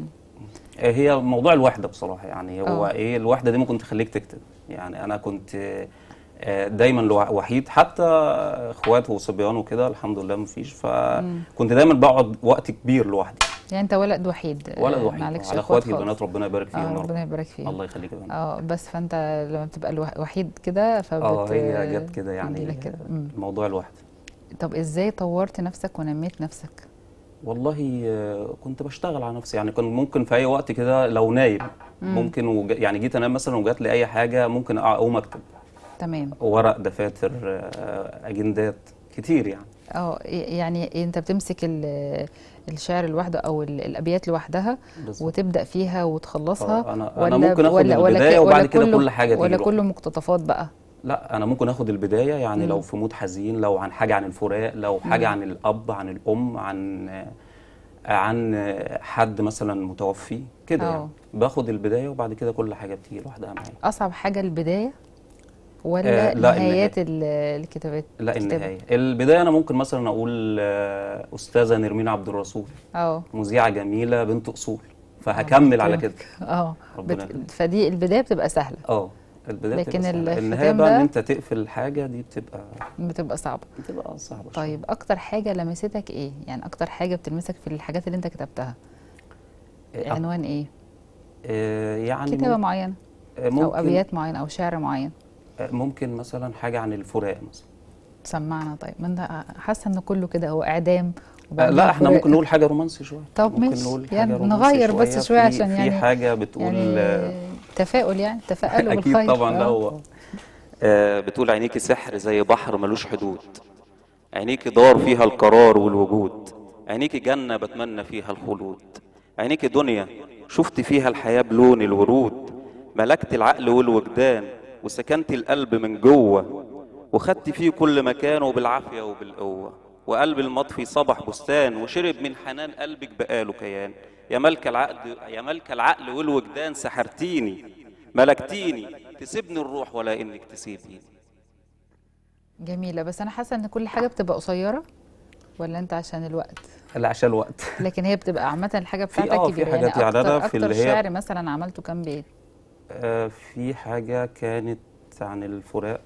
هي موضوع الوحده بصراحه يعني. هو الوحده دي ممكن تخليك تكتب يعني. انا كنت دايما وحيد، حتى اخوات وصبيان وكده الحمد لله مفيش، فكنت دايما بقعد وقت كبير لوحدي. يعني انت ولد وحيد؟ على اخواتي البنات ربنا يبارك فيهم. ربنا يبارك فيهم. الله يخليك يا بنات. بس فانت لما بتبقى وحيد كده هي جت كده يعني موضوع الوحده. طب ازاي طورت نفسك ونميت نفسك؟ والله كنت بشتغل على نفسي يعني. كان ممكن في اي وقت كده لو نايم ممكن يعني جيت انام مثلا وجات لي اي حاجه ممكن اقوم اكتب. تمام. ورق، دفاتر، اجندات كتير يعني. يعني انت بتمسك الشعر لوحده او الابيات لوحدها وتبدا فيها وتخلصها؟ أنا ممكن اخد البدايه وبعد كده كل حاجه تيجي ولا كله مقتطفات بقى؟ لا، انا ممكن اخد البدايه يعني. لو في مود حزين، لو عن حاجه عن الفراق، لو حاجه عن الاب، عن الام، عن حد مثلا متوفي كده يعني. باخد البدايه وبعد كده كل حاجه بتيجي لوحدها معايا. اصعب حاجه البدايه ولا نهايات الكتابات؟ لا، النهايه. البدايه انا ممكن مثلا اقول استاذه نرمين عبد الرسول، مذيعه جميله بنت اصول، فهكمل على كده. فدي البدايه بتبقى سهله. البدايه لكن النهايه بقى ان انت تقفل الحاجه دي بتبقى صعبه. طيب اكتر حاجه لمستك ايه؟ يعني اكتر حاجه بتلمسك في الحاجات اللي انت كتبتها؟ عنوان ايه؟ يعني كتابه معينه او ابيات معينه او شعر معين؟ ممكن مثلا حاجه عن الفراق مثلا. سمعنا. طيب ما انت حاسه ان كله كده هو اعدام؟ لا، احنا ممكن نقول حاجه رومانسي شويه. طب ماشي، يعني نغير بس شويه عشان يعني في حاجه بتقول يعني تفاؤل، يعني تفائلوا بالخير. اكيد طبعا. لا هو بتقول: عينيكي سحر زي بحر ملوش حدود، عينيكي دار فيها القرار والوجود، عينيكي جنه بتمنى فيها الخلود، عينيكي دنيا شفت فيها الحياه بلون الورود، ملكت العقل والوجدان وسكنت القلب من جوه، وخدت فيه كل مكان وبالعافيه وبالقوه، وقلب المطفي صبح بستان وشرب من حنان قلبك بقاله كيان. يا ملك العقل والوجدان سحرتيني، ملكتيني، تسيبني الروح ولا انك تسيبيني. جميله. بس انا حاسه ان كل حاجه بتبقى قصيره، ولا انت عشان الوقت؟ لا، عشان الوقت. لكن هي بتبقى عامه الحاجه بتاعتك كبيره. في حاجات يعني اكتر شعر مثلا عملته كام بيت؟ في حاجه كانت عن الفراق،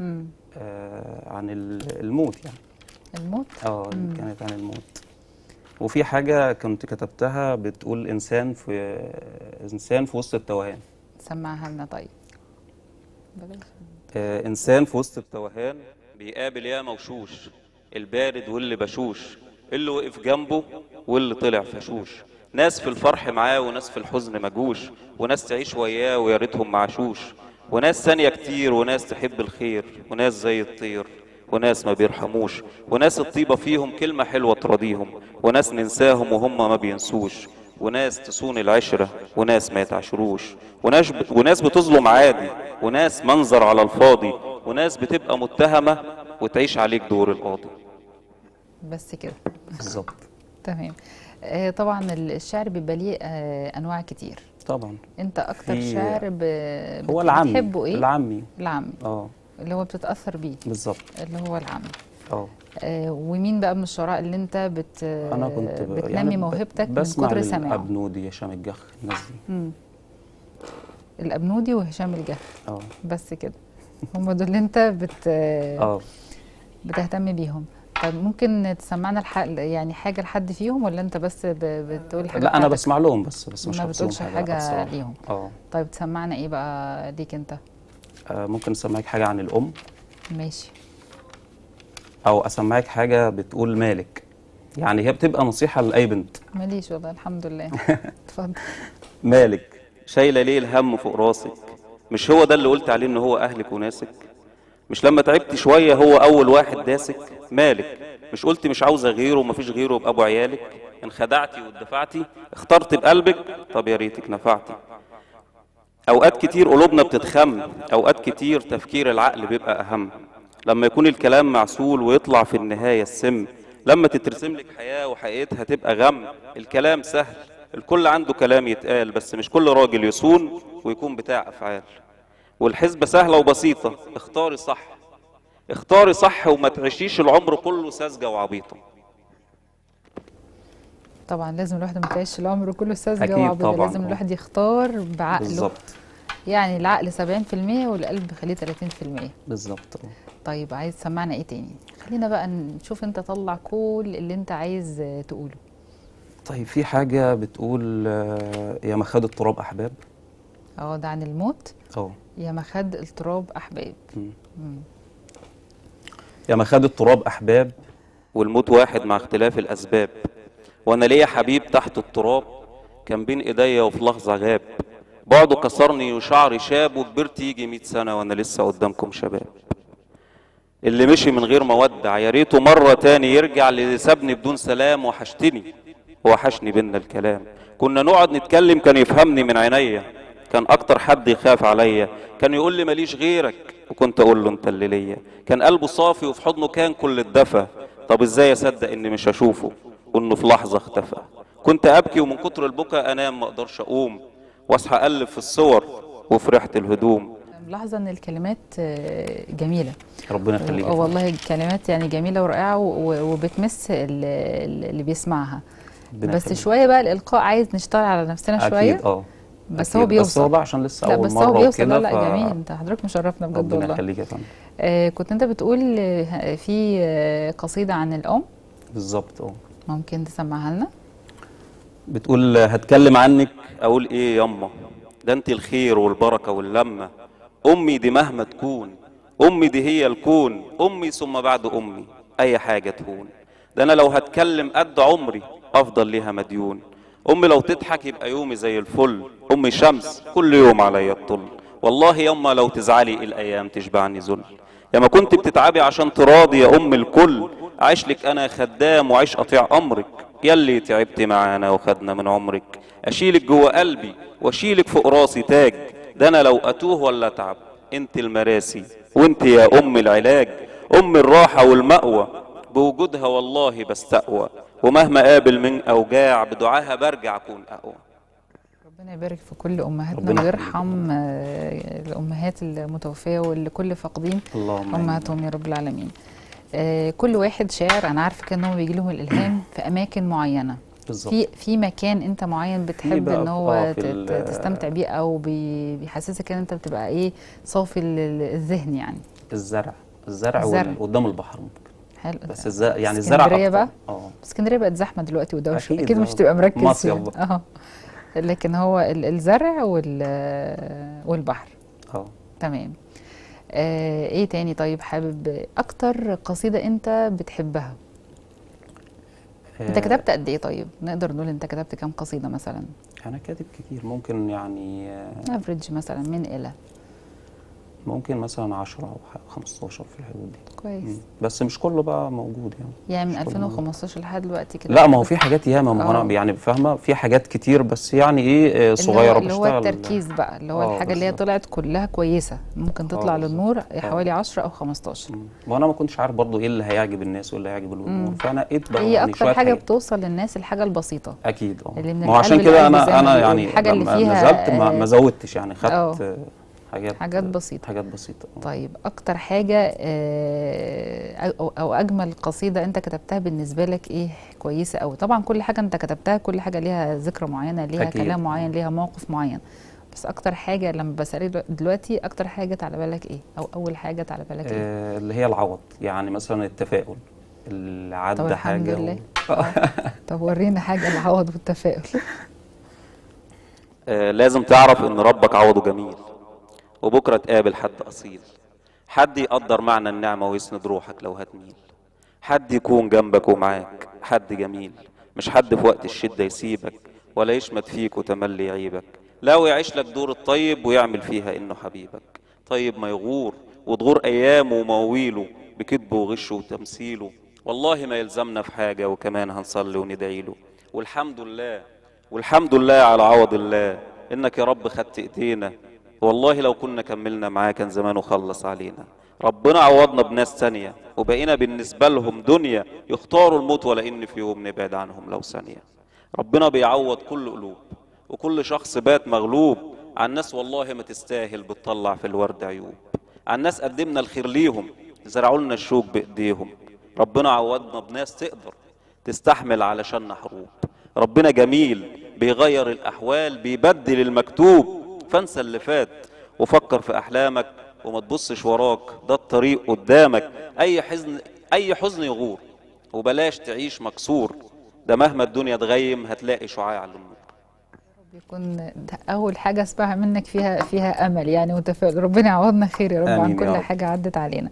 عن الموت يعني. الموت؟ كانت عن الموت. وفي حاجه كنت كتبتها بتقول: انسان في وسط التوهان. سمعها لنا. طيب بلاش. انسان في وسط التوهان بيقابل يا موشوش، البارد واللي بشوش، اللي وقف جنبه واللي طلع فشوش، ناس في الفرح معاه وناس في الحزن مجوش، وناس تعيش وياه ويا ريتهم معاشوش، وناس ثانية كتير وناس تحب الخير، وناس زي الطير وناس ما بيرحموش، وناس الطيبة فيهم كلمة حلوة تراضيهم، وناس ننساهم وهم ما بينسوش، وناس تصون العشرة وناس ما يتعشروش، وناس بتظلم عادي، وناس منظر على الفاضي، وناس بتبقى متهمة وتعيش عليك دور القاضي. بس كده. بالظبط. تمام. طبعا الشعر بيبقى ليه انواع كتير. طبعا. انت اكتر شعر هو العامي. بتحبه ايه؟ العامي. العامي. اللي هو بتتاثر بيه. بالظبط. اللي هو العامي. ومين بقى من الشعراء اللي انت انا كنت بتنمي يعني موهبتك من كتر سماعه؟ الابنودي، هشام الجح، الناس دي. الابنودي وهشام الجح. بس كده. هم دول اللي انت بتهتم بيهم. طب ممكن تسمعنا يعني حاجه لحد فيهم، ولا انت بس بتقول حاجه؟ لا، انا بسمع لهم بس مش ما بتقولش حاجه ليهم. طيب تسمعنا ايه بقى ليك انت؟ ممكن اسمعك حاجه عن الام. ماشي. او اسمعك حاجه بتقول مالك، يعني هي بتبقى نصيحه لاي بنت. ماليش والله، الحمد لله. اتفضل. مالك شايله ليه الهم فوق راسك؟ مش هو ده اللي قلت عليه ان هو اهلك وناسك؟ مش لما تعبت شويه هو اول واحد داسك؟ مالك مش قلت مش عاوزه غيره ومفيش غيره بابو عيالك؟ انخدعتي واتدفعتي، اخترت بقلبك، طب يا ريتك نفعتي. اوقات كتير قلوبنا بتتخم، اوقات كتير تفكير العقل بيبقى اهم، لما يكون الكلام معسول ويطلع في النهايه السم، لما تترسم لك حياه وحقيقتها تبقى غم. الكلام سهل، الكل عنده كلام يتقال، بس مش كل راجل يصون ويكون بتاع افعال. والحسبة سهلة وبسيطة، اختاري صح، اختاري صح وما تعيشيش العمر كله ساذجة وعبيطة. طبعا لازم الواحد ما تعيش العمر كله ساذجة وعبيطة، لازم الواحد يختار بعقله. بالظبط. يعني العقل 70% والقلب خليه 30%. بالظبط. طيب عايز تسمعنا ايه تاني؟ خلينا بقى نشوف انت طلع كل اللي انت عايز تقوله. طيب في حاجة بتقول يا مخاد التراب أحباب. ده عن الموت. يا مخاد التراب أحباب. يا مخاد التراب أحباب، والموت واحد مع اختلاف الأسباب، وأنا ليا حبيب تحت التراب، كان بين إيديا وفي لحظة غاب، بعده كسرني وشعري شاب، وكبرت يجي 100 سنة وأنا لسه قدامكم شباب. اللي مشي من غير ما ودع، يا ريته مرة تاني يرجع، اللي سابني بدون سلام وحشتني وحشني بينا الكلام. كنا نقعد نتكلم كان يفهمني من عينيا، كان اكتر حد يخاف عليا، كان يقول لي ماليش غيرك وكنت اقول له انت اللي ليا. كان قلبه صافي وفي حضنه كان كل الدفى، طب ازاي اصدق اني مش هشوفه وانه في لحظه اختفى. كنت ابكي ومن كتر البكا انام ما اقدرش اقوم، واصحى اقلب في الصور وفي ريحه الهدوم. ملاحظه ان الكلمات جميله، ربنا يخليك. والله الكلمات يعني جميله ورائعه وبتمس اللي بيسمعها. بس شويه بقى الالقاء عايز نشتغل على نفسنا شويه. اكيد. بس أكيد. هو بيوصل. بس هو بقى عشان لسه اول بس مره هو بيوصل. لا جميل، انت حضرتك مشرفنا بجد والله. ربنا يخليك يا فندم. كنت انت بتقول في قصيده عن الام. بالظبط. ممكن تسمعها لنا؟ بتقول هتكلم عنك اقول ايه ياما، ده انت الخير والبركه واللمه، امي دي مهما تكون، امي دي هي الكون، امي ثم بعد امي اي حاجه تهون. ده انا لو هتكلم قد عمري افضل ليها مديون. امي لو تضحك يبقى يومي زي الفل، امي شمس كل يوم عليا الطل. والله ياما لو تزعلي الايام تشبعني ذل، يا ما كنت بتتعبي عشان تراضي يا ام الكل. اعيش لك انا خدام واعيش قطيع امرك، يلي تعبت معانا وخدنا من عمرك. اشيلك جوه قلبي واشيلك فوق راسي تاج، ده انا لو اتوه ولا اتعب انت المراسي، وانت يا ام العلاج، ام الراحه والمأوى، بوجودها والله بستقوى، ومهما قابل من اوجاع بدعاها برجع اكون اقوى. ربنا يبارك في كل امهاتنا ويرحم الامهات المتوفيه والكل فاقدين امهاتهم يا رب العالمين. كل واحد شاعر انا عارفه ان هو بيجي لهم الالهام في اماكن معينه. بالظبط. في مكان انت معين بتحب ان هو تستمتع بيه، او بيحسسك ان انت بتبقى ايه صافي الذهن يعني. الزرع قدام البحر ممكن. حلو. بس يعني الزرع اكتر بقى. اسكندريه بقت زحمه دلوقتي ودوشه، اكيد مش تبقى مركز مصيف. لكن هو الزرع والبحر. تمام. ايه تاني؟ طيب حابب اكتر قصيده انت بتحبها؟ انت كتبت قد ايه طيب؟ نقدر نقول انت كتبت كام قصيده مثلا؟ انا كاتب كتير، ممكن يعني افريج مثلا من الى ممكن مثلا 10 او 15 في الحدود دي. كويس. بس مش كله بقى موجود يعني مش من كله موجود. 2015 لحد دلوقتي كده؟ لا ما هو في حاجات ياما، ما هو انا يعني فاهمه في حاجات كتير، بس يعني ايه صغيره اللي هو بشتغل. التركيز بقى، اللي هو الحاجه اللي هي طلعت كلها كويسه ممكن تطلع للنور حوالي 10 او 15. وانا ما كنتش عارف برضو ايه اللي هيعجب الناس وايه اللي هيعجب الجمهور، فانا لقيت بقى هي يعني اكتر حاجه بتوصل للناس الحاجه البسيطه اكيد. اللي من ما هو عشان كده انا يعني الحاجه اللي فيها نزلت ما زودتش، يعني خدت حاجات بسيطه. حاجات بسيطه. طيب اكتر حاجه او اجمل قصيده انت كتبتها بالنسبه لك ايه كويسه قوي؟ طبعا كل حاجه انت كتبتها كل حاجه ليها ذكرى معينه، ليها أكيد. كلام معين، ليها موقف معين، بس اكتر حاجه لما بسالك دلوقتي اكتر حاجه على بالك ايه، او اول حاجه على بالك ايه؟ اللي هي العوض، يعني مثلا التفاؤل اللي عدى حاجه الحمد لله. طب ورينا حاجه العوض والتفاؤل. لازم تعرف ان ربك عوضه جميل، وبكره تقابل حد اصيل، حد يقدر معنى النعمه ويسند روحك لو هتميل، حد يكون جنبك ومعاك، حد جميل، مش حد في وقت الشده يسيبك ولا يشمت فيك وتملي يعيبك، لا ويعيش لك دور الطيب ويعمل فيها انه حبيبك، طيب ما يغور وتغور ايامه ومواويله بكذبه وغشه وتمثيله، والله ما يلزمنا في حاجه وكمان هنصلي وندعيله، والحمد لله على عوض الله، انك يا رب خدت ايدينا، والله لو كنا كملنا معاه كان زمانه خلص علينا، ربنا عوضنا بناس تانية وبقينا بالنسبة لهم دنيا، يختاروا الموت ولا إن في يوم نبعد عنهم لو ثانية، ربنا بيعوض كل قلوب وكل شخص بات مغلوب، عن ناس والله ما تستاهل بتطلع في الورد عيوب، عن ناس قدمنا الخير ليهم زرعوا لنا الشوك بإيديهم، ربنا عوضنا بناس تقدر تستحمل علشان حروب، ربنا جميل بيغير الأحوال بيبدل المكتوب، فانسى اللي فات وفكر في أحلامك وما تبصش وراك، ده الطريق قدامك، أي حزن يغور وبلاش تعيش مكسور، ده مهما الدنيا تغيم هتلاقي شعاع للنور. بيكون أول حاجة أسمعها منك فيها أمل يعني وتفاؤل، ربنا يعوضنا خير يا رب عن كل حاجة عدت علينا.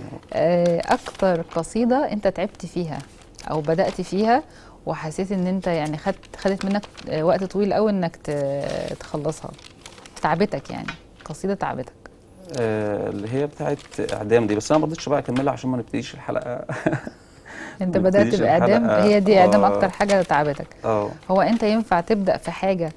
أكتر قصيدة أنت تعبت فيها أو بدأت فيها وحسيت إن أنت يعني خدت منك وقت طويل قوي إنك تخلصها، تعبتك يعني قصيدة تعبتك؟ اللي هي بتاعت اعدام دي، بس انا ما رضيتش بقى اكملها عشان ما نبتديش الحلقه. انت بدات باعدام، هي دي اعدام اكتر حاجه تعبتك. هو انت ينفع تبدا في حاجه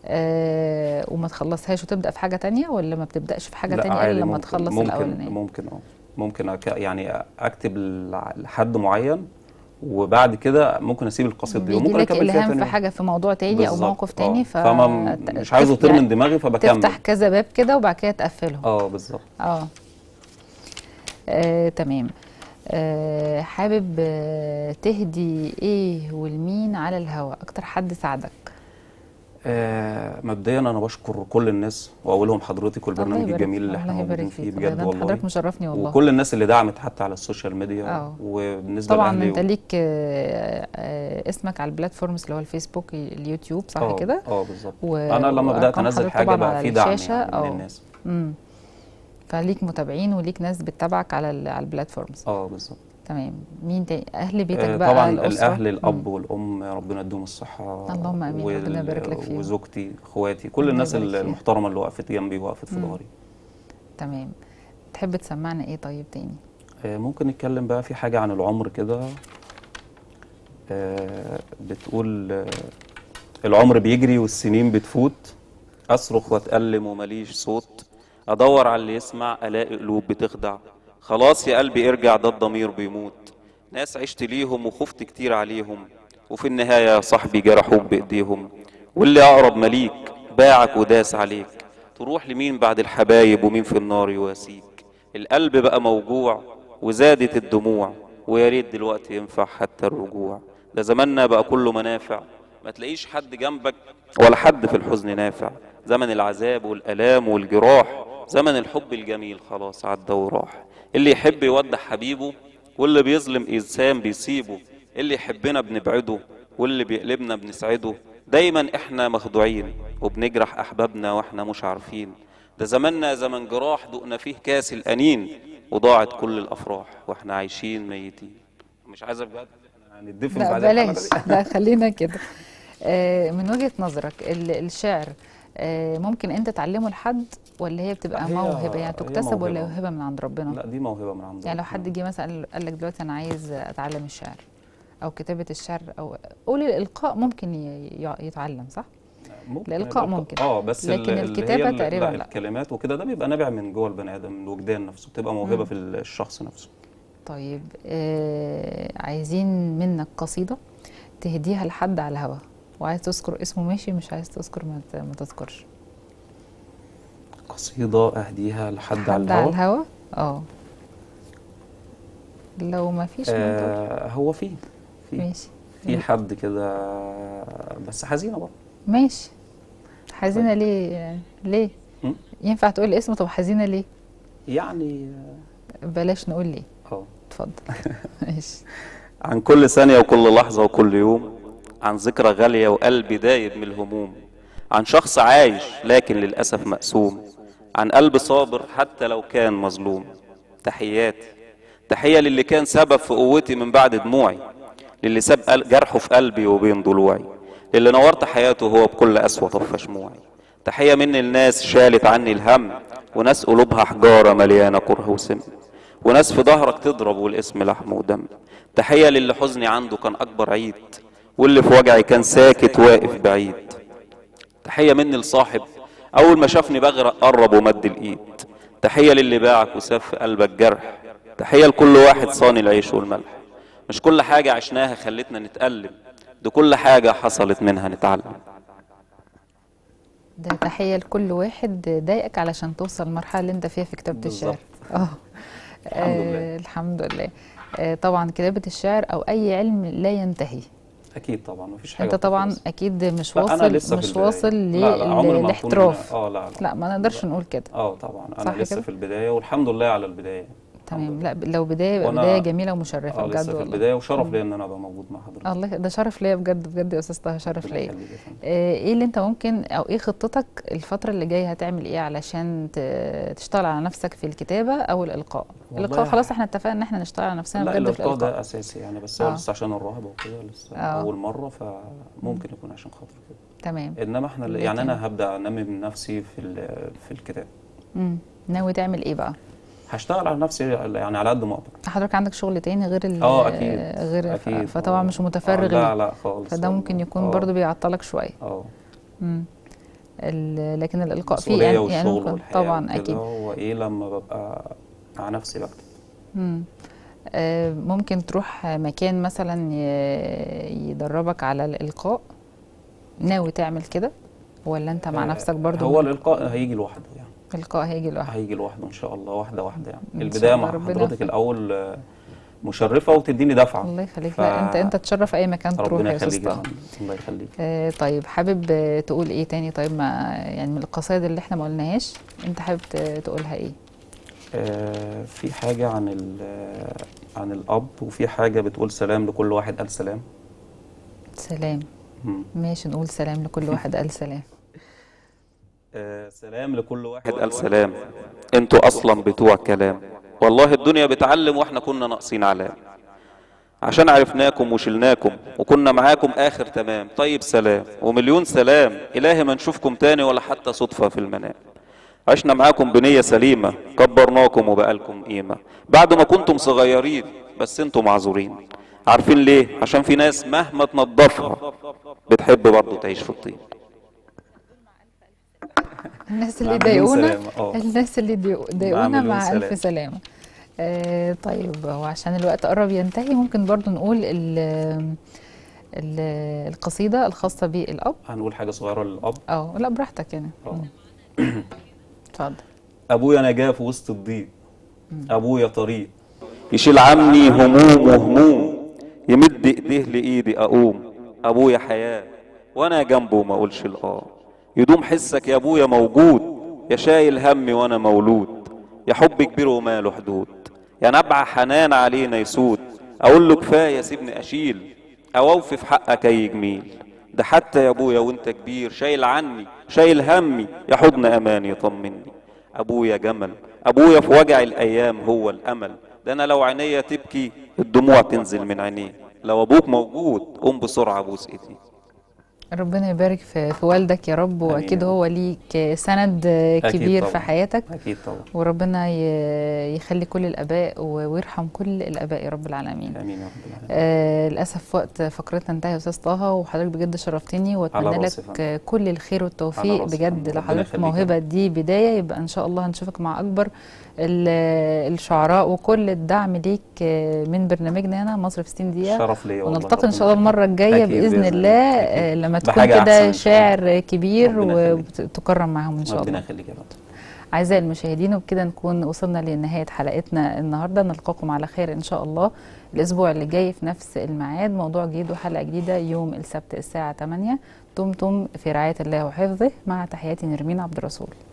وما تخلصهاش وتبدا في حاجه تانية، ولا ما بتبداش في حاجه تانية الا لما تخلص الاولانيه؟ ممكن يعني اكتب لحد معين وبعد كده ممكن اسيب القصيده دي وممكن اكمل فيها تاني في حاجه في موضوع تاني او موقف تاني، فما مش عايزه يطير من دماغي فبكمل، تفتح كذا باب كده وبعد كده تقفلهم. بالظبط. تمام. حابب تهدي ايه والمين على الهوا؟ اكتر حد ساعدك؟ مبدئيا انا بشكر كل الناس واولهم حضرتك والبرنامج الجميل اللي احنا موجودين فيه بجد والله، حضرتك مشرفني والله، وكل الناس اللي دعمت حتى على السوشيال ميديا. وبالنسبه طبعا انت ليك اسمك على البلاتفورمز اللي هو الفيسبوك اليوتيوب صح كده؟ بالظبط. انا لما بدات انزل حاجه بقى في دعم يعني من الناس. فليك متابعين وليك ناس بتتابعك على البلاتفورمز. بالظبط. تمام. مين تاني؟ اهل بيتك بقى؟ طبعا الاهل، الاب والام ربنا يديهم الصحه، اللهم امين، ربنا يبارك لك فيهم، وزوجتي، اخواتي، كل الناس المحترمه اللي وقفت جنبي ووقفت في ظهري. تمام. تحب تسمعنا ايه طيب تاني؟ ممكن نتكلم بقى في حاجه عن العمر كده، بتقول العمر بيجري والسنين بتفوت، اصرخ واتألم ومليش صوت، ادور على اللي يسمع الاقي قلوب بتخدع، خلاص يا قلبي ارجع ده الضمير بيموت، ناس عشت ليهم وخفت كتير عليهم، وفي النهاية يا صاحبي جرحوك بايديهم، واللي اقرب مليك باعك وداس عليك، تروح لمين بعد الحبايب ومين في النار يواسيك، القلب بقى موجوع وزادت الدموع، ويا ريت دلوقتي ينفع حتى الرجوع، ده زماننا بقى كله منافع، ما تلاقيش حد جنبك ولا حد في الحزن نافع، زمن العذاب والآلام والجراح، زمن الحب الجميل خلاص عدى وراح، اللي يحب يودع حبيبه واللي بيظلم إنسان بيسيبه، اللي يحبنا بنبعده واللي بيقلبنا بنسعده، دايما احنا مخدوعين وبنجرح أحبابنا واحنا مش عارفين، ده زماننا زمن جراح دقنا فيه كاس الأنين، وضاعت كل الأفراح واحنا عايشين ميتين. مش عايز بجد يعني الدفن لا بعد الحمل. بلاش، لا خلينا كده. من وجهة نظرك الشعر ممكن انت تعلمه لحد ولا هي بتبقى موهبة، يعني تكتسب ولا موهبة. موهبة من عند ربنا؟ لا دي موهبة من عند يعني لو ربنا. حد جه مثلا قال لك دلوقتي انا عايز اتعلم الشعر او كتابة الشعر، او قولي الالقاء ممكن يتعلم صح؟ ممكن الإلقاء ممكن. بس لكن اللي الكتابة هي تقريباً لا. الكلمات وكده ده بيبقى نابع من جوه البني ادم، من الوجدان نفسه، بتبقى موهبة في الشخص نفسه. طيب عايزين منك قصيدة تهديها لحد على الهوا، وعايز تذكر اسمه ماشي، مش عايز تذكر ما تذكرش. قصيدة اهديها لحد على حد على الهوا. الهوا لو ما فيش هو في ماشي في حد كده بس حزينة برضه. ماشي. حزينة ليه؟ ينفع تقول اسمه؟ طب حزينة ليه؟ يعني بلاش نقول ليه. اتفضل. ماشي. عن كل ثانية وكل لحظة وكل يوم، عن ذكرى غالية وقلبي دايب من الهموم، عن شخص عايش لكن للأسف مقسوم، عن قلب صابر حتى لو كان مظلوم. تحياتي تحية للي كان سبب في قوتي من بعد دموعي، للي ساب جرحه في قلبي وبين ضلوعي، للي نورت حياته هو بكل قسوة طف شموعي. تحية مني الناس شالت عني الهم، وناس قلوبها حجارة مليانة كره وسم، وناس في ظهرك تضرب والاسم لحم ودم. تحية للي حزني عنده كان أكبر عيد، واللي في وجعي كان ساكت واقف بعيد. تحية مني لصاحب أول ما شافني بغرق قرب ومد الإيد. تحية للي باعك وساب في قلبك جرح. تحية لكل واحد صاني العيش والملح. مش كل حاجة عشناها خلتنا نتألم، دي كل حاجة حصلت منها نتعلم. ده تحية لكل واحد ضايقك علشان توصل المرحلة اللي انت فيها في كتابة الشعر. الحمد لله. الحمد لله. طبعا كتابة الشعر أو أي علم لا ينتهي. أكيد طبعا مفيش حاجة. أنت طبعا أكيد مش واصل للاحتراف. لا ما نقدرش نقول كده. طبعا أنا لسه في البداية والحمد لله على البداية. تمام. لا لو بداية جميلة ومشرفة بجد لسه في البداية، وشرف ليا ان انا ابقى موجود مع حضرتك. الله، ده شرف ليا بجد بجد يا استاذ طه، شرف ليا. ايه اللي انت ممكن او ايه خطتك الفترة اللي جاية؟ هتعمل ايه علشان تشتغل على نفسك في الكتابة او الالقاء؟ الالقاء خلاص احنا اتفقنا ان احنا نشتغل على نفسنا بجد في الالقاء. ده اساسي يعني، بس هو لسه عشان الرهبة وكده لسه اول مرة، فممكن يكون عشان خاطر كده. تمام. انما احنا يعني انا هبدأ انمي من نفسي في الكتاب. ناوي تعمل ايه بقى؟ هشتغل على نفسي يعني على قد ما اقدر. حضرتك عندك شغل تاني غير اكيد فطبعا مش متفرغ لا خالص، فده ممكن يكون برضو بيعطلك شويه. لكن الالقاء فيه يعني طبعا اكيد هو ايه لما ببقى مع نفسي بكتب. ممكن تروح مكان مثلا يدربك على الالقاء؟ ناوي تعمل كده ولا انت مع نفسك برضو؟ هو الالقاء هيجي لوحده يعني. الإلقاء هيجي لوحده ان شاء الله، واحده واحده يعني. البدايه مع حضرتك الاول مشرفه وتديني دفعه. الله يخليك. لا انت تشرف اي مكان تروح يا استاذ طه. الله يخليك. طيب حابب تقول ايه تاني؟ طيب ما يعني من القصائد اللي احنا ما قلناهاش انت حابب تقولها ايه؟ في حاجه عن الاب، وفي حاجه بتقول سلام لكل واحد قال سلام. سلام. ماشي، نقول سلام لكل واحد قال سلام. سلام لكل واحد قال سلام، انتوا اصلا بتوع كلام، والله الدنيا بتعلم واحنا كنا ناقصين علام، عشان عرفناكم وشلناكم وكنا معاكم اخر تمام. طيب سلام ومليون سلام، الهي ما نشوفكم تاني ولا حتى صدفة في المنام. عشنا معاكم بنية سليمة، كبرناكم وبقالكم قيمة، بعد ما كنتم صغيرين بس انتم معذورين. عارفين ليه؟ عشان في ناس مهما تنضفها بتحب برضه تعيش في الطين. الناس اللي ضايقونا، الناس اللي ضايقونا مع ألف سلامة. طيب هو عشان الوقت قرب ينتهي ممكن برضو نقول القصيدة الخاصة بالأب. هنقول حاجة صغيرة للأب؟ لا براحتك يعني. اتفضل. أبويا نجاة في وسط الضيق، أبويا طريق يشيل عني هموم وهموم، يمد إيديه لإيدي أقوم. أبويا حياة وأنا جنبه ما أقولش يدوم حسك يا ابويا موجود، يا شايل همي وانا مولود، يا حب كبير وماله حدود، يا نبع حنان علينا يسود. اقول له كفايه سيبني اشيل، او اوفي في حقك اي جميل. ده حتى يا ابويا وانت كبير شايل عني شايل همي، يا حضن امان يطمني. ابويا جمل، ابويا في وجع الايام هو الامل، ده انا لو عينيا تبكي الدموع تنزل من عينيه. لو ابوك موجود قوم بسرعه بوس ايديه. ربنا يبارك في والدك يا رب، آمين واكيد يا رب. هو ليك سند كبير طبعاً. في حياتك، اكيد طبعا. وربنا يخلي كل الاباء ويرحم كل الاباء يا رب العالمين. امين يا رب العالمين. للاسف وقت فقرتنا انتهى يا استاذ طه، وحضرتك بجد شرفتني، واتمنى على لك راسي فندم. كل الخير والتوفيق راسي بجد. فندم. لو ربنا حضرتك يخليك. الموهبه دي بدايه، يبقى ان شاء الله هنشوفك مع اكبر الشعراء، وكل الدعم ليك من برنامجنا هنا مصر في 60 دقيقه. شرف ليا والله. ونلتقي ان شاء الله المره الجايه أكيد باذن الله، أكيد. لما تكون بحاجة أحسن كده إن شاء الله. شاعر كبير ربنا يخليك. وتكرم معاهم ان شاء الله. ربنا يخليك يا رب. أعزائي المشاهدين، وبكده نكون وصلنا لنهاية حلقتنا النهاردة. نلقاكم على خير إن شاء الله الأسبوع اللي جاي في نفس الميعاد، موضوع جديد وحلقة جديدة يوم السبت الساعة 8. دمتم في رعاية الله وحفظه، مع تحياتي نرمين عبد الرسول.